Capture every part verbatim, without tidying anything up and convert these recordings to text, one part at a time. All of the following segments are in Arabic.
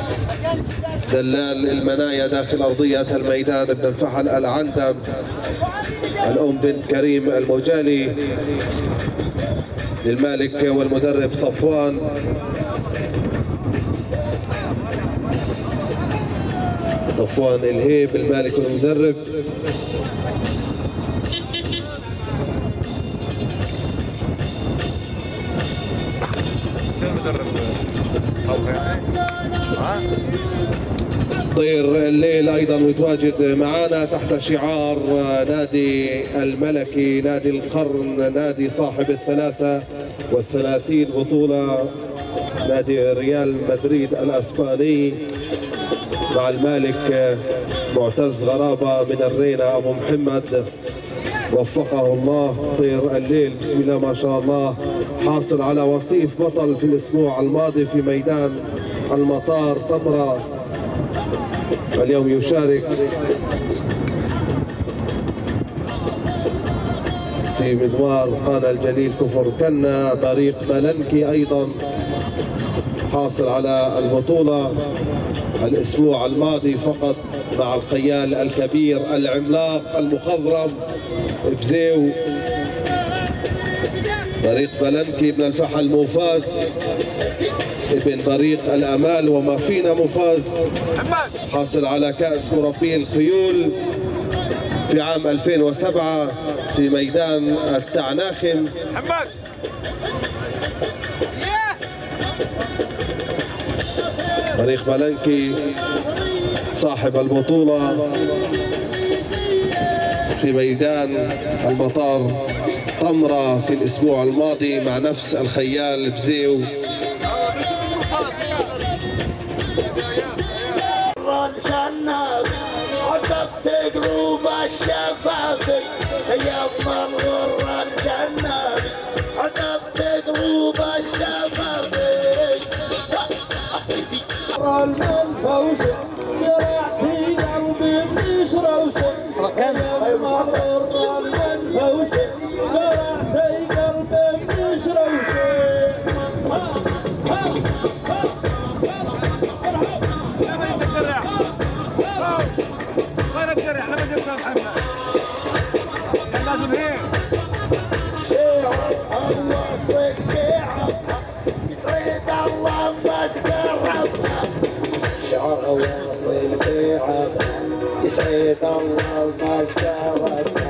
دلال المنايا داخل أرضية الميدان ابن الفحل العندم، الأم بنت كريم المجالي للمالك والمدرب صفوان. صفوان الهيب المالك والمدرب. طير الليل ايضا متواجد معنا تحت شعار نادي الملكي، نادي القرن، نادي صاحب الثلاثة والثلاثين بطولة، نادي ريال مدريد الاسباني، مع المالك معتز غرابة من الرينا ابو محمد وفقه الله. طير الليل بسم الله ما شاء الله حاصل على وصيف بطل في الاسبوع الماضي في ميدان المطار تمرة، اليوم يشارك في مدوار قانا الجليل كفركنا. بريق بلنكي ايضا حاصل على البطولة الاسبوع الماضي فقط مع الخيال الكبير العملاق المخضرم بزيو. بريق بلنكي ابن الفحل مفاز ابن بريق الامال وما فينا مفاز، حاصل على كأس مربي الخيول في عام ألفين وسبعة في ميدان التعناخم. بريق بلنكي صاحب البطولة في ميدان المطار طمرة في الأسبوع الماضي مع نفس الخيال بزيو. عقبت قلوب الشفافي يما الغرة الجنابي، عقبت قلوب الشفافي المنفوش جرحتي قلبي بشروش يما الغرة المنفوش جرحتي قلبي بشروش. واصل في عبها يسعد الله المسكرتها.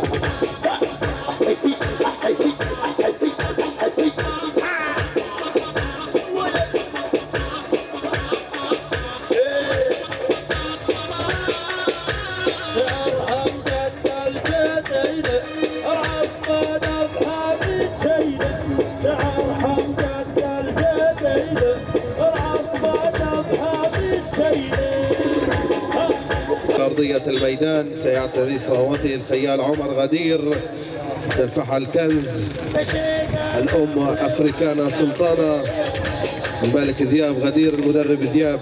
أرضية الميدان سيعتدي صهوته الخيال عمر غدير الفحل كنز، الأم أفريكانا سلطانة، الملك ذياب غدير المدرب ذياب.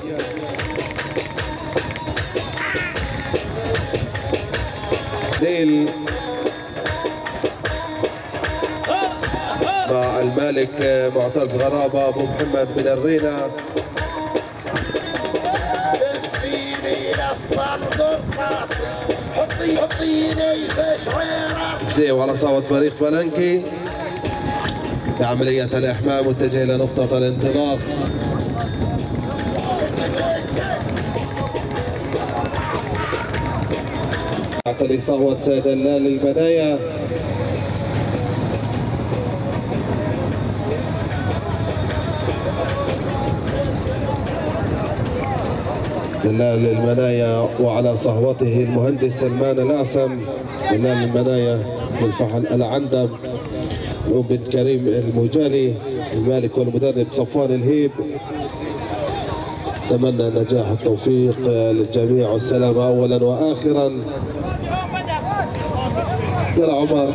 ليل مع المالك معتز غرابة أبو محمد من الرينا. بزيو على صوت بريق بلنكي في عملية الإحماء متجه إلى نقطة الانطلاق. اعتلي صهوة دلال المنايا. دلال المنايا وعلى صهوته المهندس سلمان الأعسم. دلال المنايا والفحل العندم، الأم بنت كريم المجالي، المالك والمدرب صفوان الهيب. أتمنى النجاح والتوفيق للجميع والسلامة أولا وآخرا. يلا عمر.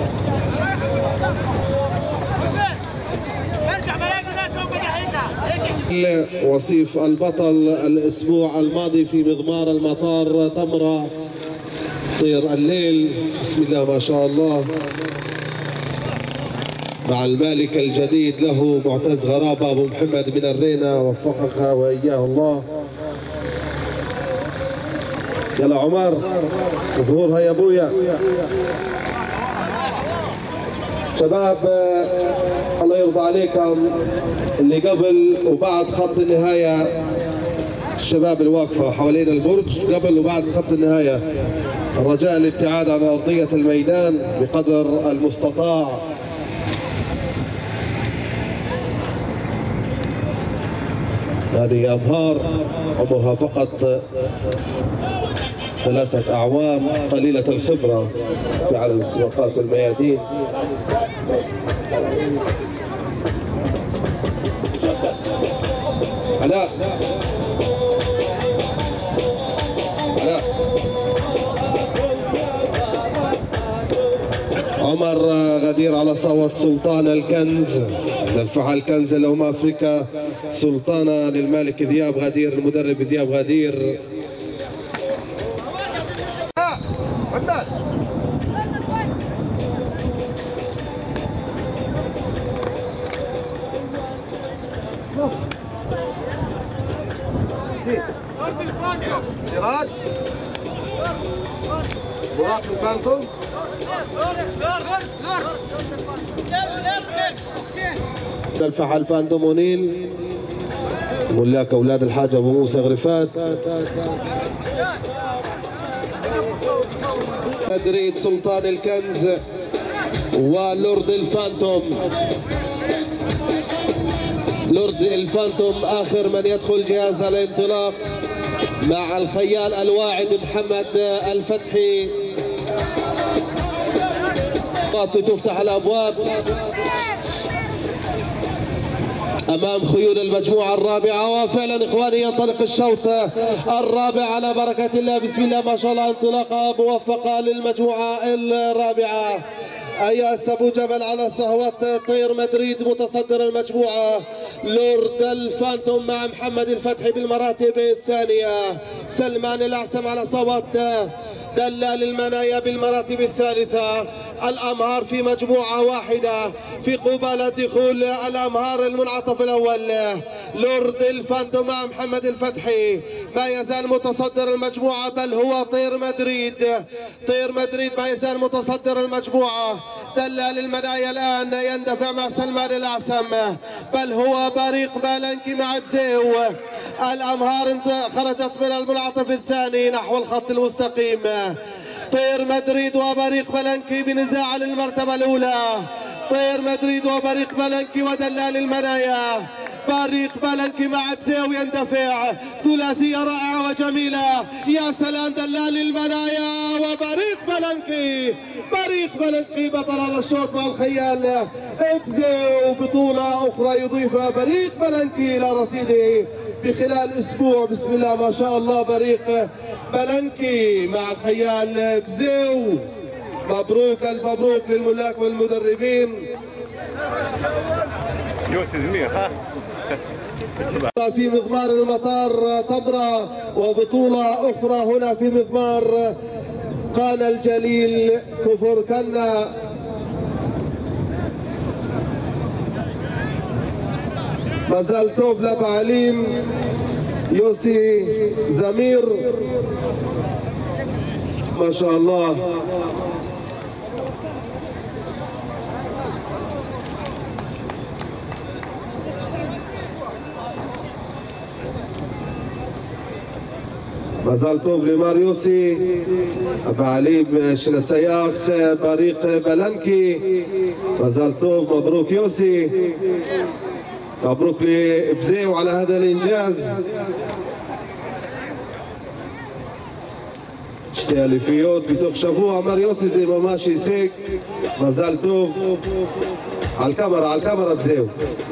وصيف البطل الأسبوع الماضي في مضمار المطار تمرة طير الليل، بسم الله ما شاء الله. مع المالك الجديد له معتز غرابة أبو محمد من الرينا، وفقك وإياه الله. يلا عمر ظهورها يا ابويا. شباب الله يرضى عليكم اللي قبل وبعد خط النهاية، الشباب الواقفة حوالين البرج قبل وبعد خط النهاية، الرجاء الابتعاد عن أرضية الميدان بقدر المستطاع. هذه أمهار عمرها فقط ثلاثة أعوام، قليلة الخبرة في عالم السباقات والميادين. علاء علاء عمر غدير على صوت سلطان الكنز، نرفع الكنز لأم أفريقيا سلطانة للمالك ذياب غدير، المدرب ذياب غدير. سراج براق الفانتوم الفحل الفانتوم ونيل ملاك اولاد الحاج ابو موسى غرفات. مدريد سلطان الكنز ولورد الفانتوم. لورد الفانتوم اخر من يدخل جهاز الانطلاق مع الخيال الواعد محمد الفتحي. تفتح الابواب امام خيول المجموعه الرابعه، وفعلا اخواني ينطلق الشوط الرابع على بركه الله. بسم الله ما شاء الله، انطلاقه موفقه للمجموعه الرابعه. اياس ابو جبل على صهوة طير مدريد متصدر المجموعه. لورد الفانتوم مع محمد الفتحي بالمراتب الثانيه. سلمان الاعسم على صوت دلال المنايا بالمراتب الثالثه. الأمهار في مجموعة واحدة في قبالة دخول الأمهار المنعطف الأول. لورد الفانتوم مع محمد الفتحي ما يزال متصدر المجموعة، بل هو طير مدريد. طير مدريد ما يزال متصدر المجموعة. دلال المنايا الآن يندفع مع سلمان الأعسم، بل هو بريق بلنكي مع بزيو. الأمهار خرجت من المنعطف الثاني نحو الخط المستقيم. طير مدريد وبريق بلنكي بنزاع للمرتبة الأولى. طير مدريد وبريق بلنكي ودلال المنايا. بريق بلنكي مع بزيو يندفع، ثلاثية رائعة وجميلة. يا سلام دلال المنايا وبريق بلنكي. بريق بلنكي بطل هذا الشوط مع الخيال بزيو. بطولة أخرى يضيفها بريق بلنكي إلى رصيده بخلال اسبوع. بسم الله ما شاء الله، بريق بلنكي مع الخيال بزيو. مبروك الف مبروك للملاك والمدربين. في مضمار المطار طبرة، وبطولة أخرى هنا في مضمار قانا الجليل كفركنا. ما زال توب لبعليم يوسي زمير ما شاء الله. ما زال توب لماريوسي أبا عليم شلسياخ بريق بلنكي. ما زال توب. مبروك يوسي، مبروك لبزيو على هذا الإنجاز. اشتغلي فيوت بتخشفوها ماريوسي زي ما ماشي سيك. ما زال توب. على الكاميرا على الكاميرا بزيو.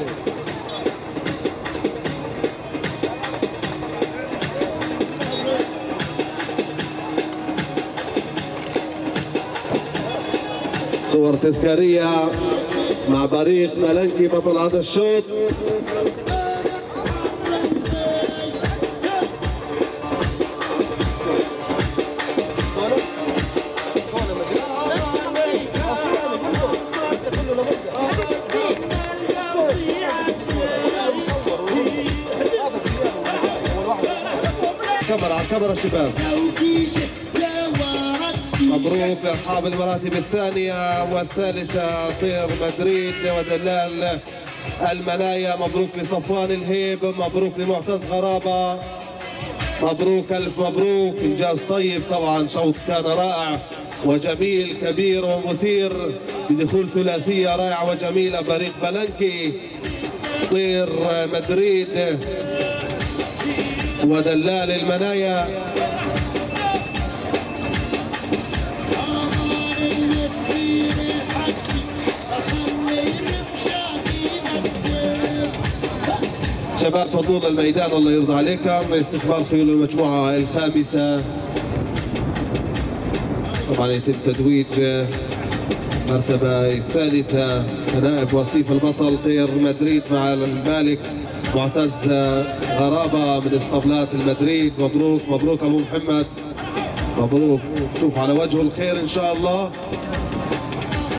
صور تذكارية مع بريق بلنكي بطل هذا الشوط. كاميرا على الكاميرا شباب. مبروك لاصحاب المراتب الثانيه والثالثه طير مدريد ودلال المنايا. مبروك لصفوان الهيب، مبروك لمعتز غرابه، مبروك الف مبروك، انجاز طيب طبعا. شوط كان رائع وجميل كبير ومثير بدخول ثلاثيه رائعه وجميله. بريق بلنكي طير مدريد ودلال المنايا. شباب حضور الميدان الله يرضى عليكم لاستقبال خيول المجموعة الخامسة. طبعا يتم تتويج المرتبة الثالثة نائب وصيف البطل طير مدريد مع المالك معتز غرابة من اسطبلات المدريد. مبروك مبروك ابو محمد، مبروك، شوف على وجه الخير ان شاء الله.